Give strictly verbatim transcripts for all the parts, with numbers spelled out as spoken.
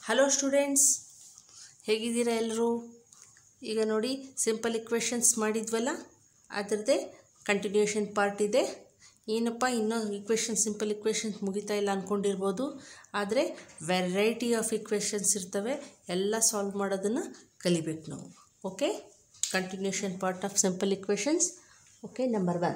Hello students, ಹೇಗಿದ್ದೀರಾ ಎಲ್ಲರೂ? ಈಗ ನೋಡಿ, ಸಿಂಪಲ್ ಇಕ್ವೇಷನ್ಸ್ ಮಾಡಿದ್ವಲ್ಲ, ಅದರದ್ದೇ ಕಂಟಿನ್ಯೂಷನ್ ಪಾರ್ಟ್ ಇದೆ. ಏನಪ್ಪ ಇನ್ನೂ ಇಕ್ವೇಷನ್ ಸಿಂಪಲ್ ಇಕ್ವೇಷನ್ಸ್ ಮುಗಿತಾ ಇಲ್ಲ ಅಂದ್ಕೊಂಡಿರ್ಬೋದು, ಆದರೆ ವೆರೈಟಿ ಆಫ್ ಇಕ್ವೇಷನ್ಸ್ ಇರ್ತವೆ. ಎಲ್ಲ ಸಾಲ್ವ್ ಮಾಡೋದನ್ನು ಕಲಿಬೇಕು ನಾವು. Okay, continuation part of simple equations. Okay, number one,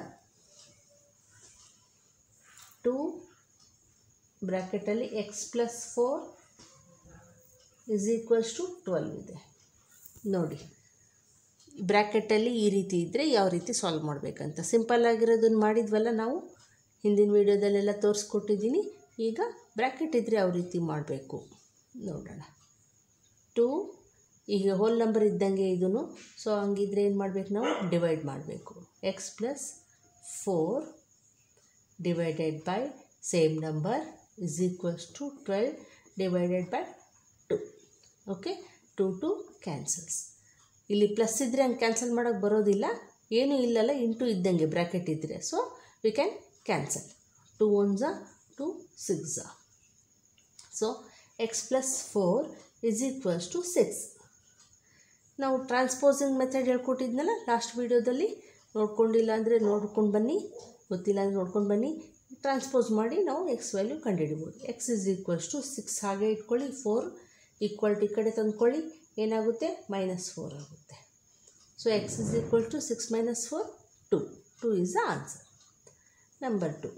two ಬ್ರ್ಯಾಕೆಟಲ್ಲಿ x plus four is equals to twelve ಇದೆ. ನೋಡಿ, ಬ್ರ್ಯಾಕೆಟಲ್ಲಿ ಈ ರೀತಿ ಇದ್ದರೆ ಯಾವ ರೀತಿ ಸಾಲ್ವ್ ಮಾಡಬೇಕಂತ ಸಿಂಪಲ್ ಆಗಿರೋದನ್ನು ಮಾಡಿದ್ವಲ್ಲ ನಾವು, ಹಿಂದಿನ ವೀಡಿಯೋದಲ್ಲೆಲ್ಲ ತೋರಿಸ್ಕೊಟ್ಟಿದ್ದೀನಿ. ಈಗ ಬ್ರ್ಯಾಕೆಟ್ ಇದ್ದರೆ ಯಾವ ರೀತಿ ಮಾಡಬೇಕು ನೋಡೋಣ. ಟು ಈಗ ಹೋಲ್ ನಂಬರ್ ಇದ್ದಂಗೆ ಇದೂ, ಸೊ ಹಂಗಿದ್ರೆ ಏನು ಮಾಡಬೇಕು ನಾವು? ಡಿವೈಡ್ ಮಾಡಬೇಕು. X plus four divided by same number is equals to twelve divided by two. Okay, two two cancels. ಇಲ್ಲಿ ಪ್ಲಸ್ ಇದ್ದರೆ ಹಂಗೆ ಕ್ಯಾನ್ಸಲ್ ಮಾಡೋಕ್ಕೆ ಬರೋದಿಲ್ಲ, ಏನೂ ಇಲ್ಲಲ್ಲ, ಇಂಟು ಇದ್ದಂಗೆ ಬ್ರ್ಯಾಕೆಟ್ ಇದ್ದರೆ, so we can cancel. Two one ಝಾ ಟು, ಸಿಕ್ಸ್ ಝಾ. So x plus four is equals to six. ನಾವು ಟ್ರಾನ್ಸ್ಪೋಸಿಂಗ್ ಮೆಥಡ್ ಹೇಳ್ಕೊಟ್ಟಿದ್ನಲ್ಲ ಲಾಸ್ಟ್ ವೀಡಿಯೋದಲ್ಲಿ, ನೋಡ್ಕೊಂಡಿಲ್ಲ ಅಂದರೆ ನೋಡ್ಕೊಂಡು ಬನ್ನಿ, ಗೊತ್ತಿಲ್ಲ ಅಂದರೆ ನೋಡ್ಕೊಂಡು ಬನ್ನಿ. ಟ್ರಾನ್ಸ್ಪೋಸ್ ಮಾಡಿ ನಾವು ಎಕ್ಸ್ ವ್ಯಾಲ್ಯೂ ಕಂಡುಹಿಡಿಬೋದು. X is equals to six ಹಾಗೆ ಇಟ್ಕೊಳ್ಳಿ, ಫೋರ್ ಈಕ್ವಲ್ ಟು ಈ ಕಡೆ ತಂದ್ಕೊಳ್ಳಿ, ಏನಾಗುತ್ತೆ? ಮೈನಸ್ ಫೋರ್ ಆಗುತ್ತೆ. So x is equal to six minus four, two. Two is the answer. Number two,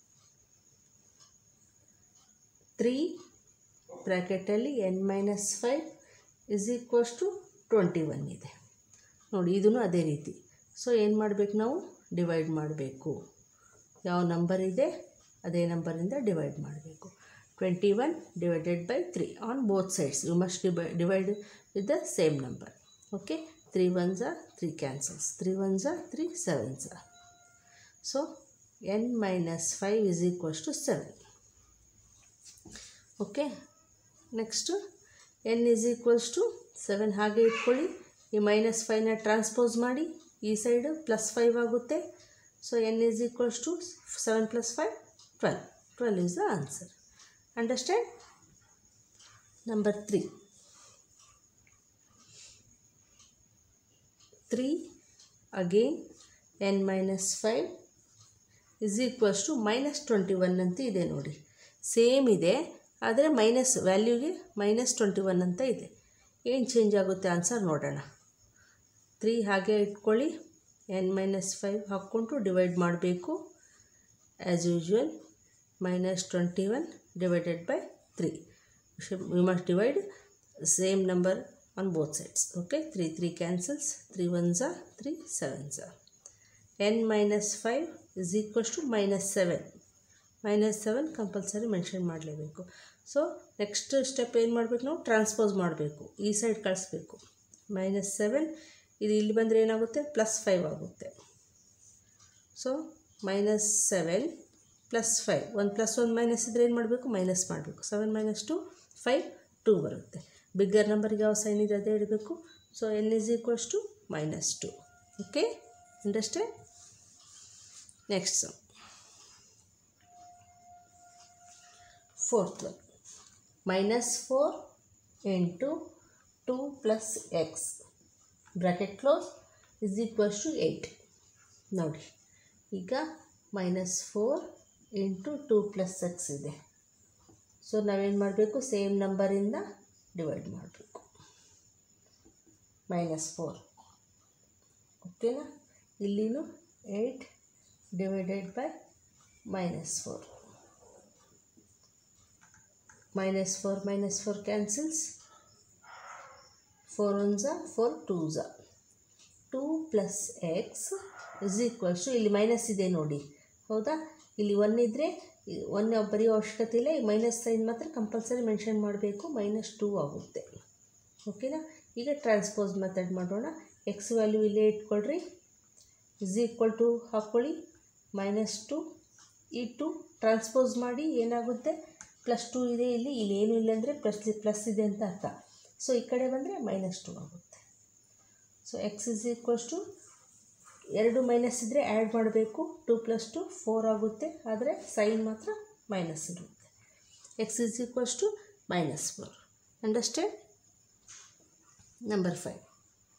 three ಬ್ರ್ಯಾಕೆಟಲ್ಲಿ n minus five is equals to twenty one ಇದೆ. ನೋಡಿ, ಇದೂ ಅದೇ ರೀತಿ. ಸೊ ಏನು ಮಾಡಬೇಕು ನಾವು? ಡಿವೈಡ್ ಮಾಡಬೇಕು. ಯಾವ ನಂಬರ್ ಇದೆ ಅದೇ ನಂಬರಿಂದ ಡಿವೈಡ್ ಮಾಡಬೇಕು. Twenty one divided by three on both sides. You must divide divide with the same number. Okay, three one ಝಾ ತ್ರೀ ಕ್ಯಾನ್ಸಲ್ಸ್, ತ್ರೀ ಒನ್ ಝಾ ತ್ರೀ, ಸೆವೆನ್ ಝಾ. So n minus five is equals to seven. Okay, next n is equals to seven ಹಾಗೆ ಇಟ್ಕೊಳ್ಳಿ. ಈ minus ಫೈವ್ನ transpose ಮಾಡಿ, ಈ side plus five ಆಗುತ್ತೆ. So n is equals to seven plus five, twelve. Twelve is the answer. Understand? Number three. three again n minus five is equals to minus twenty-one ಅಂತ ಇದೆ ನೋಡಿ. Same ಇದೆ, ಆದರೆ minus ವ್ಯಾಲ್ಯೂಗೆ minus twenty one ಅಂತ ಇದೆ. ಏನು change ಆಗುತ್ತೆ ಆನ್ಸರ್ ನೋಡೋಣ. ತ್ರೀ ಹಾಗೆ ಇಟ್ಕೊಳ್ಳಿ, ಎನ್ ಮೈನಸ್ ಫೈವ್ ಹಾಕ್ಕೊಂಡು ಡಿವೈಡ್ ಮಾಡಬೇಕು. As usual minus twenty one divided by three. We must divide same number on both sides. Okay, three three cancels, three one ಝಾ ತ್ರೀ, ಸೆವೆನ್ ಝಾ. N minus five is equals to minus seven. Minus seven compulsory mention ಮಾಡಲೇಬೇಕು. So next step ಏನು ಮಾಡಬೇಕು ನಾವು? Transpose ಮಾಡಬೇಕು, ಈ side ಕಳಿಸ್ಬೇಕು. Minus seven ಇದು ಇಲ್ಲಿ ಬಂದರೆ ಏನಾಗುತ್ತೆ? ಪ್ಲಸ್ ಫೈವ್ ಆಗುತ್ತೆ. So minus seven plus five, ಒಂದು ಪ್ಲಸ್ ಒಂದು ಮೈನಸ್ ಇದ್ದರೆ ಏನು ಮಾಡಬೇಕು? ಮೈನಸ್ ಮಾಡಬೇಕು. Seven minus two, five, two ಬರುತ್ತೆ. ಬಿಗ್ಗರ್ ನಂಬರ್ಗೆ ಯಾವ ಸೈನ್ ಇದೆ ಅದೇ ಇಡಬೇಕು. So n is equals to minus two. Okay, understand? Next sum, fourth one, minus four into two plus x bracket close is equals to eight. ನೋಡಿ, ಈಗ minus four into two plus x ಇದೆ. So ನಾವೇನು ಮಾಡಬೇಕು? Same ನಂಬರಿಂದ divide ಮಾಡಬೇಕು. Minus four, ಓಕೆನಾ? ಇಲ್ಲಿನೂ eight divided by minus four. Minus four minus four cancels, four one ಝಾ ಫೋರ್, ಟೂ ಝಾ. Two plus x is equals to, ಇಲ್ಲಿ ಮೈನಸ್ ಇದೆ ನೋಡಿ, ಹೌದಾ? ಇಲ್ಲಿ ಒನ್ ಇದ್ದರೆ ಒನ್ ಬರೆಯೋ ಅವಶ್ಯಕತೆ ಇಲ್ಲ, ಈ ಮೈನಸ್ ಸೈನ್ ಮಾತ್ರ ಕಂಪಲ್ಸರಿ ಮೆನ್ಷನ್ ಮಾಡಬೇಕು. ಮೈನಸ್ ಟೂ ಆಗುತ್ತೆ. ಓಕೆನಾ? ಈಗ ಟ್ರಾನ್ಸ್ಪೋಸ್ ಮೆಥಡ್ ಮಾಡೋಣ. ಎಕ್ಸ್ ವ್ಯಾಲ್ಯೂ ಇಲ್ಲೇ ಇಟ್ಕೊಳ್ರಿ, ಇಸ್ ಈಕ್ವಲ್ ಟು ಹಾಕ್ಕೊಳ್ಳಿ, ಮೈನಸ್ ಟು. ಈ ಟು ಟ್ರಾನ್ಸ್ಪೋಸ್ ಮಾಡಿ ಏನಾಗುತ್ತೆ? ಪ್ಲಸ್ ಟೂ ಇದೆ ಇಲ್ಲಿ, ಇಲ್ಲಿ ಏನೂ ಇಲ್ಲ ಅಂದರೆ ಪ್ಲಸ್ ಪ್ಲಸ್ ಇದೆ ಅಂತ ಅರ್ಥ. ಸೊ ಈ ಕಡೆ ಬಂದರೆ ಮೈನಸ್ ಟು ಆಗುತ್ತೆ. So x is equals to, ಎರಡು ಮೈನಸ್ ಇದ್ದರೆ ಆ್ಯಡ್ ಮಾಡಬೇಕು. ಟು ಪ್ಲಸ್ ಟು ಫೋರ್ ಆಗುತ್ತೆ, ಆದರೆ ಸೈನ್ ಮಾತ್ರ ಮೈನಸ್ ಇರುತ್ತೆ. X is equals to minus four. Understand. Number five,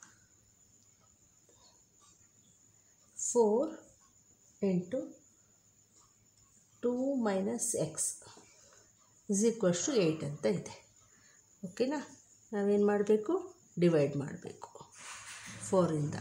four into two minus x is equals to eight ಅಂತ ಇದೆ. ಓಕೆನಾ, ನಾವೇನು ಮಾಡಬೇಕು, ಡಿವೈಡ್ ಮಾಡಬೇಕು ಫೋರಿಂದ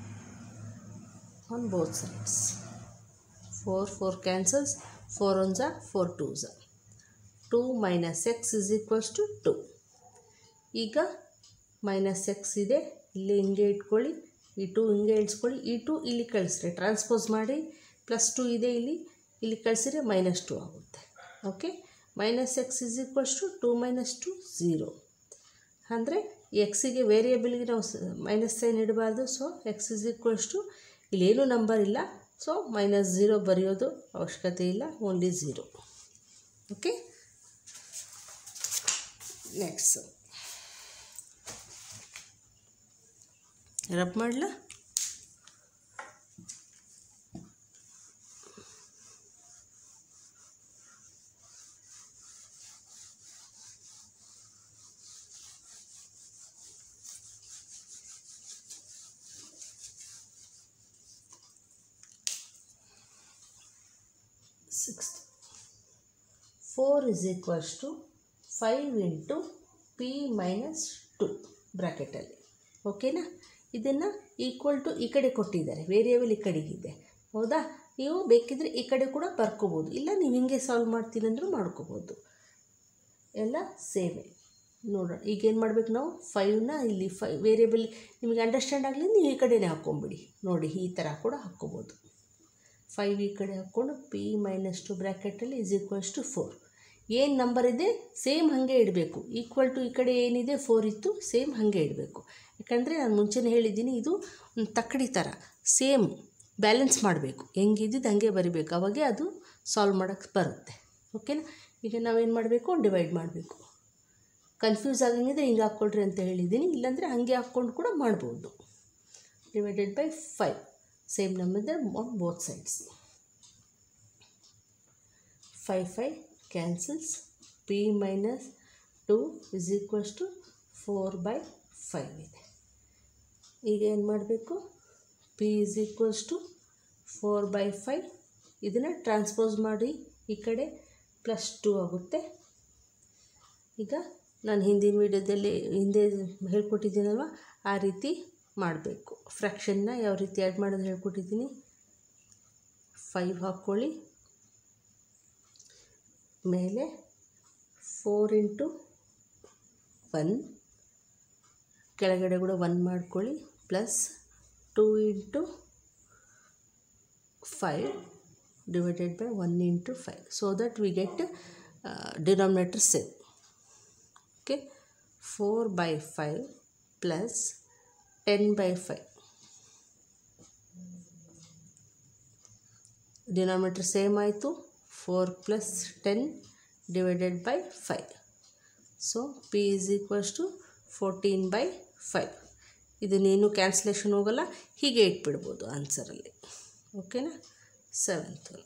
on both sides. Four four cancels, four one ಝಾ ಫೋರ್ ಟೂ ಝಾ, two minus x is equals to two. ಈಗ ಮೈನಸ್ ಎಕ್ಸ್ ಇದೆ, ಇಲ್ಲಿ ಹಿಂಗೆ ಇಟ್ಕೊಳ್ಳಿ, ಈ ಟು ಹಿಂಗೆ ಇಳಿಸ್ಕೊಳ್ಳಿ, ಈ ಟು ಇಲ್ಲಿ ಕಳಿಸ್ರಿ, ಟ್ರಾನ್ಸ್ಪೋಸ್ ಮಾಡಿ, ಪ್ಲಸ್ ಟು ಇದೆ ಇಲ್ಲಿ, ಇಲ್ಲಿ ಕಳಿಸಿದ್ರೆ ಮೈನಸ್ ಟು ಆಗುತ್ತೆ. Okay, minus x is equals to two minus two zero. ಅಂದರೆ ಎಕ್ಸಿಗೆ ವೇರಿಯೇಬಲ್ಗೆ ನಾವು ಮೈನಸ್ ಸೈನ್ ಇಡಬಾರ್ದು. So x is equals to, ಇಲ್ಲೇನೂ ನಂಬರ್ ಇಲ್ಲ, ಸೊ ಮೈನಸ್ ಝೀರೋ ಬರೆಯೋದು ಅವಶ್ಯಕತೆ ಇಲ್ಲ, only zero. Okay, next rub ಮಾಡಲ. Sixth, four is equals to five into p minus two ಬ್ರ್ಯಾಕೆಟಲ್ಲಿ. ಓಕೆನಾ, ಇದನ್ನು ಈಕ್ವಲ್ ಟು ಈ ಕಡೆ ಕೊಟ್ಟಿದ್ದಾರೆ, ವೇರಿಯೇಬಲ್ ಈ ಕಡೆಗಿದೆ. ಹೌದಾ, ನೀವು ಬೇಕಿದ್ರೆ ಈ ಕಡೆ ಕೂಡ ಬರ್ಕೋಬೋದು, ಇಲ್ಲ ನೀವು ಹಿಂಗೆ ಸಾಲ್ವ್ ಮಾಡ್ತೀನಿ ಅಂದರೂ ಮಾಡ್ಕೋಬೋದು, ಎಲ್ಲ ಸೇಮೇ. ನೋಡೋಣ ಈಗೇನು ಮಾಡಬೇಕು ನಾವು, ಫೈವ್ನ ಇಲ್ಲಿ ಫೈ ವೇರಿಯೇಬಲ್ ನಿಮಗೆ ಅಂಡರ್ಸ್ಟ್ಯಾಂಡ್ ಆಗಲಿ ನೀವು ಈ ಕಡೆನೇ ಹಾಕ್ಕೊಂಬಿಡಿ. ನೋಡಿ ಈ ಥರ ಕೂಡ ಹಾಕ್ಕೋಬೋದು. ಫೈವ್ ಈ ಕಡೆ ಹಾಕ್ಕೊಂಡು ಪಿ ಮೈನಸ್ ಟು ಬ್ರ್ಯಾಕೆಟಲ್ಲಿ ಇಸ್ ಈಕ್ವಲ್ಸ್ ಟು ಫೋರ್. ಏನು ನಂಬರ್ ಇದೆ ಸೇಮ್ ಹಾಗೆ ಇಡಬೇಕು. ಈಕ್ವಲ್ ಟು ಈ ಕಡೆ ಏನಿದೆ ಫೋರ್ ಇತ್ತು, ಸೇಮ್ ಹಾಗೆ ಇಡಬೇಕು. ಯಾಕಂದರೆ ನಾನು ಮುಂಚೆನೇ ಹೇಳಿದ್ದೀನಿ, ಇದು ತಕ್ಕಡಿ ಥರ ಸೇಮ್ ಬ್ಯಾಲೆನ್ಸ್ ಮಾಡಬೇಕು, ಹೆಂಗಿದ್ದು ಹಾಗೆ ಬರಿಬೇಕು, ಅವಾಗೆ ಅದು ಸಾಲ್ವ್ ಮಾಡೋಕ್ಕೆ ಬರುತ್ತೆ. ಓಕೆನಾ, ಈಗ ನಾವೇನು ಮಾಡಬೇಕು, ಡಿವೈಡ್ ಮಾಡಬೇಕು. ಕನ್ಫ್ಯೂಸ್ ಆಗಂಗಿದ್ರೆ ಹಿಂಗೆ ಹಾಕ್ಕೊಳ್ರಿ ಅಂತ ಹೇಳಿದ್ದೀನಿ, ಇಲ್ಲಾಂದರೆ ಹಾಗೆ ಹಾಕ್ಕೊಂಡು ಕೂಡ ಮಾಡ್ಬೋದು. Divided by five, same number on both sides. Five five cancels, p minus two is equals to four by five ಇದೆ. ಈಗ ಏನು ಮಾಡಬೇಕು, p is equals to four by five, ಇದನ್ನು ಟ್ರಾನ್ಸ್ಪೋಸ್ ಮಾಡಿ ಈ ಕಡೆ ಪ್ಲಸ್ ಟು ಆಗುತ್ತೆ. ಈಗ ನಾನು ಹಿಂದಿನ ವೀಡಿಯೋದಲ್ಲಿ ಹಿಂದೆ ಹೇಳ್ಕೊಟ್ಟಿದ್ದೀನಲ್ವ, ಆ ರೀತಿ ಮಾಡಬೇಕು. ಫ್ರ್ಯಾಕ್ಷನ್ನ ಯಾವ ರೀತಿ ಆ್ಯಡ್ ಮಾಡೋದು ಹೇಳ್ಕೊಟ್ಟಿದ್ದೀನಿ. ಫೈವ್ ಹಾಕ್ಕೊಳ್ಳಿ, ಮೇಲೆ ಫೋರ್ ಇಂಟು ಒನ್, ಕೆಳಗಡೆ ಕೂಡ ಒನ್ ಮಾಡ್ಕೊಳ್ಳಿ, plus two into five divided by one into five, so that we get denominator same. Okay, four by five plus ten by five, denominator same ಆಯಿತು. Four plus ten divided by five, so p is equals to fourteen by five. ಇದನ್ನೇನು cancellation ಹೋಗಲ್ಲ, ಹೀಗೆ ಇಟ್ಬಿಡ್ಬೋದು ಆನ್ಸರಲ್ಲಿ. ಓಕೆನಾ, seventh one,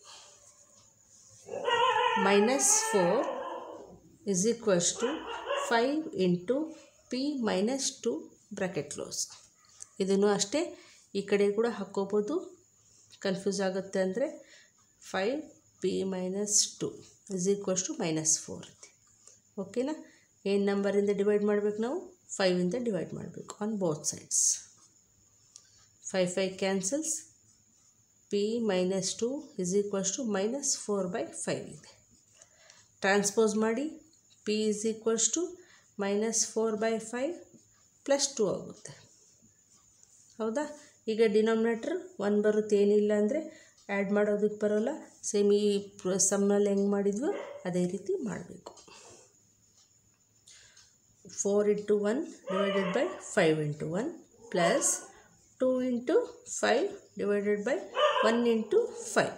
minus four is equals to five into p minus two bracket close. ಇದನ್ನು ಅಷ್ಟೇ ಈ ಕಡೆ ಕೂಡ ಹಾಕ್ಕೋಬೋದು, ಕನ್ಫ್ಯೂಸ್ ಆಗುತ್ತೆ ಅಂದರೆ. Five p minus two is equals to minus four ಇದೆ. ಓಕೆನಾ, ಏನು ನಂಬರಿಂದ ಡಿವೈಡ್ ಮಾಡಬೇಕು ನಾವು, ಫೈವಿಂದ ಡಿವೈಡ್ ಮಾಡಬೇಕು on both sides. Five five cancels, p minus two is equals to minus four by five ಇದೆ. ಟ್ರಾನ್ಸ್ಪೋಸ್ ಮಾಡಿ, p is equals to minus four by five plus two ಆಗುತ್ತೆ. ಹೌದಾ, ಈಗ ಡಿನಾಮಿನೇಟ್ರ್ ಒನ್ ಬರುತ್ತೆ, ಏನಿಲ್ಲ ಅಂದರೆ ಆ್ಯಡ್ ಮಾಡೋದಕ್ಕೆ ಬರೋಲ್ಲ. ಸೇಮ್ ಈ ಸಮ್ನಲ್ಲಿ ಹೆಂಗೆ ಮಾಡಿದ್ವೋ ಅದೇ ರೀತಿ ಮಾಡಬೇಕು. Four into one divided by five into one plus two into five divided by one into five.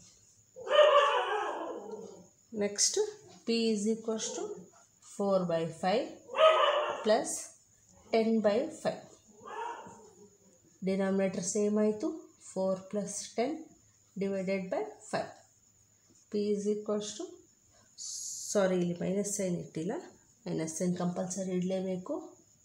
Next p is equals to four by five plus ten by five. Denominator same ಆಯಿತು, four plus ten divided by five. P is equals to, sorry ಇಲ್ಲಿ minus sign ಇಟ್ಟಿಲ್ಲ, minus ಏನು compulsory ಇಡಲೇಬೇಕು.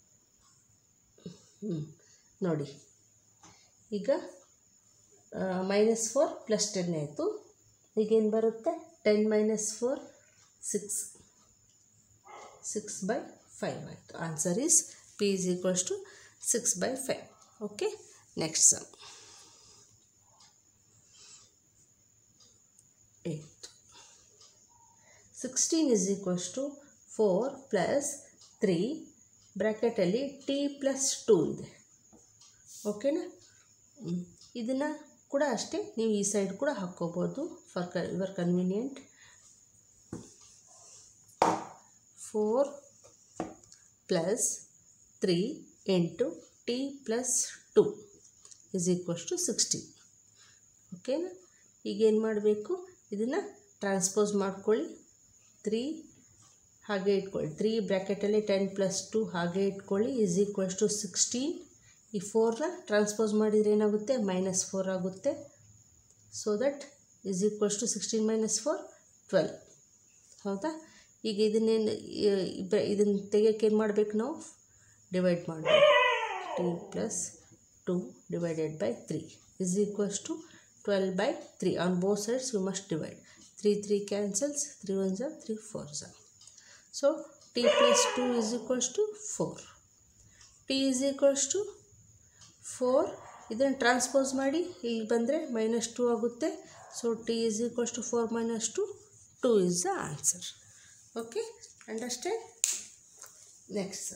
ಹ್ಞೂ ನೋಡಿ ಈಗ minus four plus ten ಆಯಿತು. ಈಗೇನು ಬರುತ್ತೆ? Ten minus four six six by five ಆಯಿತು. Answer is p is equals to six by five. Okay, next sum eight. Sixteen is equals to four plus three ಬ್ರ್ಯಾಕೆಟಲ್ಲಿ t plus two ಇದೆ. ಓಕೆನಾ? ಇದನ್ನು ಕೂಡ ಅಷ್ಟೇ ನೀವು ಈ ಸೈಡ್ ಕೂಡ ಹಾಕ್ಕೋಬೋದು ಫಾರ್ ಕ your convenient. Four plus three into t plus two is equals to sixteen. ಓಕೆನಾ? ಈಗೇನು ಮಾಡಬೇಕು? ಇದನ್ನು ಟ್ರಾನ್ಸ್ಪೋಸ್ ಮಾಡ್ಕೊಳ್ಳಿ. ತ್ರೀ ಹಾಗೆ ಇಟ್ಕೊಳ್ಳಿ, ತ್ರೀ ಬ್ರ್ಯಾಕೆಟಲ್ಲಿ ಟೆನ್ ಪ್ಲಸ್ ಟು ಹಾಗೆ ಇಟ್ಕೊಳ್ಳಿ ಇಸ್ ಈಕ್ವಲ್ಸ್ ಟು ಸಿಕ್ಸ್ಟೀನ್. ಈ ಫೋರ್ನ ಟ್ರಾನ್ಸ್ಪೋಸ್ ಮಾಡಿದರೆ ಏನಾಗುತ್ತೆ? ಮೈನಸ್ ಫೋರ್ ಆಗುತ್ತೆ. So that is equals to sixteen minus four twelve. ಹೌದಾ? ಈಗ ಇದನ್ನೇನು ಇದನ್ನು ತೆಗಿಯೋಕ್ಕೆ ಏನು ಮಾಡಬೇಕು? ನಾವು ಡಿವೈಡ್ ಮಾಡಬೇಕು. T plus two divided by three is equals to twelve by three. On both sides you must divide. Three three cancels, three one ಝಾ three four ಝಾ. So t plus two is equals to four. T is equals to four. ಇದನ್ನು transpose ಮಾಡಿ ಇಲ್ಲಿ ಬಂದರೆ minus two ಆಗುತ್ತೆ. So t is equals to four minus two, two is the answer. Okay, understand? Next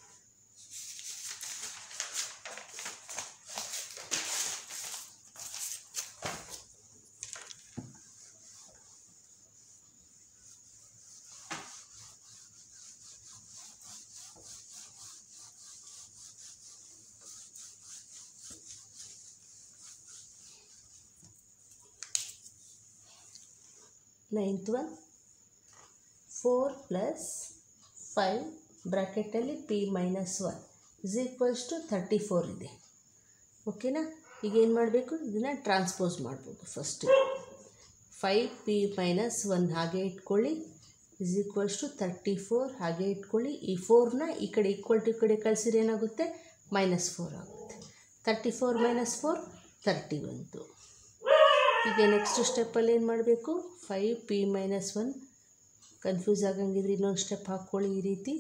ninth one. Four plus five ಬ್ರ್ಯಾಕೆಟಲ್ಲಿ p minus one is equals to thirty four ಇದೆ. ಓಕೆನಾ? ಈಗ ಏನು ಮಾಡಬೇಕು? ಇದನ್ನು ಟ್ರಾನ್ಸ್ಪೋಸ್ ಮಾಡ್ಬೋದು. First five p minus one ಹಾಗೆ ಇಟ್ಕೊಳ್ಳಿ is equals to thirty four ಹಾಗೆ ಇಟ್ಕೊಳ್ಳಿ. ಈ ಫೋರ್ನ ಈ ಕಡೆ ಈಕ್ವಲ್ ಟು ಈ ಕಡೆ ಕಳಿಸಿದ್ರೆ ಏನಾಗುತ್ತೆ? ಮೈನಸ್ ಫೋರ್ ಆಗುತ್ತೆ. Thirty four minus four thirty ಬಂತು. ಈಗ ನೆಕ್ಸ್ಟ್ ಸ್ಟೆಪ್ಪಲ್ಲಿ ಏನು ಮಾಡಬೇಕು? Five p minus one confuse ಆಗಂಗಿದ್ರೆ ಇನ್ನೊಂದು ಸ್ಟೆಪ್ ಹಾಕ್ಕೊಳ್ಳಿ ಈ ರೀತಿ.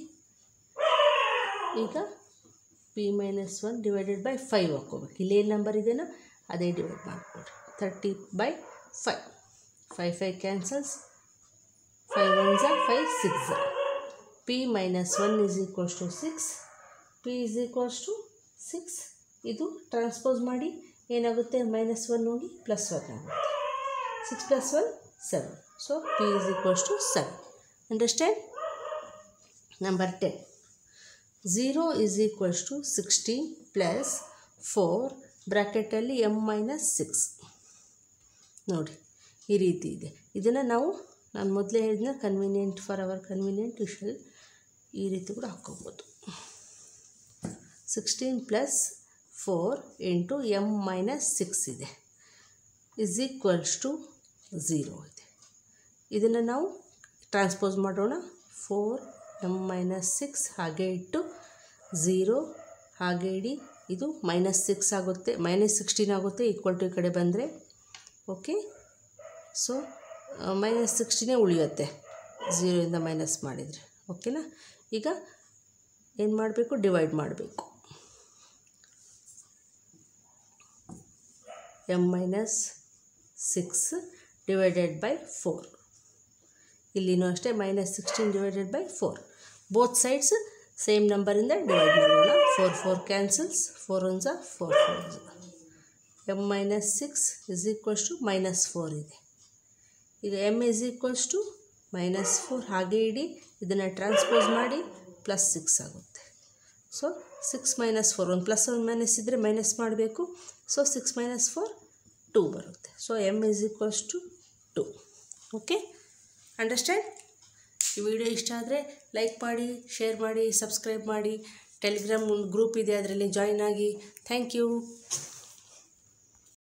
ಈಗ p minus one divided by five ಹಾಕ್ಕೋಬೇಕು. ಇಲ್ಲೇನು ನಂಬರ್ ಇದೆಯೋ ಅದೇ ಡಿವೈಡ್ ಮಾಡಿಕೊಡ್ರಿ. Thirty by five, five five cancels, five one ಝಾ ಫೈವ್, ಸಿಕ್ಸ್ ಝಾ. P minus one is equals to six. P is equals to six. ಇದು ಟ್ರಾನ್ಸ್ಪೋಸ್ ಮಾಡಿ ಏನಾಗುತ್ತೆ? ಮೈನಸ್ ಒನ್ ಹೋಗಿ ಪ್ಲಸ್ ಒನ್ ಆಗುತ್ತೆ. Six plus one seven. So p is equals to seven. Understand? Number ten. Zero is equals to sixteen plus four ಬ್ರ್ಯಾಕೆಟಲ್ಲಿ m minus six. ನೋಡಿ ಈ ರೀತಿ ಇದೆ. ಇದನ್ನು ನಾವು ನಾನು ಮೊದಲೇ ಹೇಳಿದ್ನ convenient for our convenient usual ಈ ರೀತಿ ಕೂಡ ಹಾಕ್ಕೋಬೋದು. Sixteen plus four into m minus six ಇದೆ ಇಸ್ ಈಕ್ವಲ್ಸ್ ಟು ಝೀರೋ ಇದೆ. ಇದನ್ನು ನಾವು ಟ್ರಾನ್ಸ್ಪೋಸ್ ಮಾಡೋಣ. ಫೋರ್ ಎಮ್ ಮೈನಸ್ ಸಿಕ್ಸ್ ಹಾಗೆ ಇಟ್ಟು ಝೀರೋ ಹಾಗೆ ಇಡಿ. ಇದು ಮೈನಸ್ ಸಿಕ್ಸ್ ಆಗುತ್ತೆ, ಮೈನಸ್ ಸಿಕ್ಸ್ಟೀನ್ ಆಗುತ್ತೆ ಈಕ್ವಲ್ ಟು ಈ ಕಡೆ ಬಂದರೆ. ಓಕೆ, ಸೊ ಮೈನಸ್ ಸಿಕ್ಸ್ಟೀನೇ ಉಳಿಯುತ್ತೆ ಝೀರೋಯಿಂದ ಮೈನಸ್ ಮಾಡಿದರೆ. ಓಕೆನಾ? ಈಗ ಏನು ಮಾಡಬೇಕು? ಡಿವೈಡ್ ಮಾಡಬೇಕು. M minus six divided by four. ಇಲ್ಲಿನೂ ಅಷ್ಟೇ minus sixteen divided by four. Both sides same ನಂಬರಿಂದ ಡಿವೈಡ್ ಮಾಡೋಣ. Four four cancels, four one ಝಾ ಫೋರ್ ಫೋರ್ ಝಾ. M minus six is equals to minus four ಇದೆ. ಈಗ m is equals to minus four ಹಾಗೆ ಇಡಿ. ಇದನ್ನು ಟ್ರಾನ್ಸ್ಪೋಸ್ ಮಾಡಿ ಪ್ಲಸ್ ಸಿಕ್ಸ್ ಆಗುತ್ತೆ. ಸೊ ಸಿಕ್ಸ್ ಮೈನಸ್ ಫೋರ್, ಒಂದು ಪ್ಲಸ್ ಒಂದು ಮೈನಸ್ ಇದ್ದರೆ ಮೈನಸ್ ಮಾಡಬೇಕು. So six minus four two ಬರುತ್ತೆ. So m is equals to two. Okay, understand? ಈ ವಿಡಿಯೋ ಇಷ್ಟ ಆದರೆ ಲೈಕ್ ಮಾಡಿ, ಶೇರ್ ಮಾಡಿ, ಸಬ್ಸ್ಕ್ರೈಬ್ ಮಾಡಿ. ಟೆಲಿಗ್ರಾಮ್ ಗ್ರೂಪ್ ಇದೆ, ಅದರಲ್ಲಿ ಜಾಯ್ನ್ ಆಗಿ. Thank you.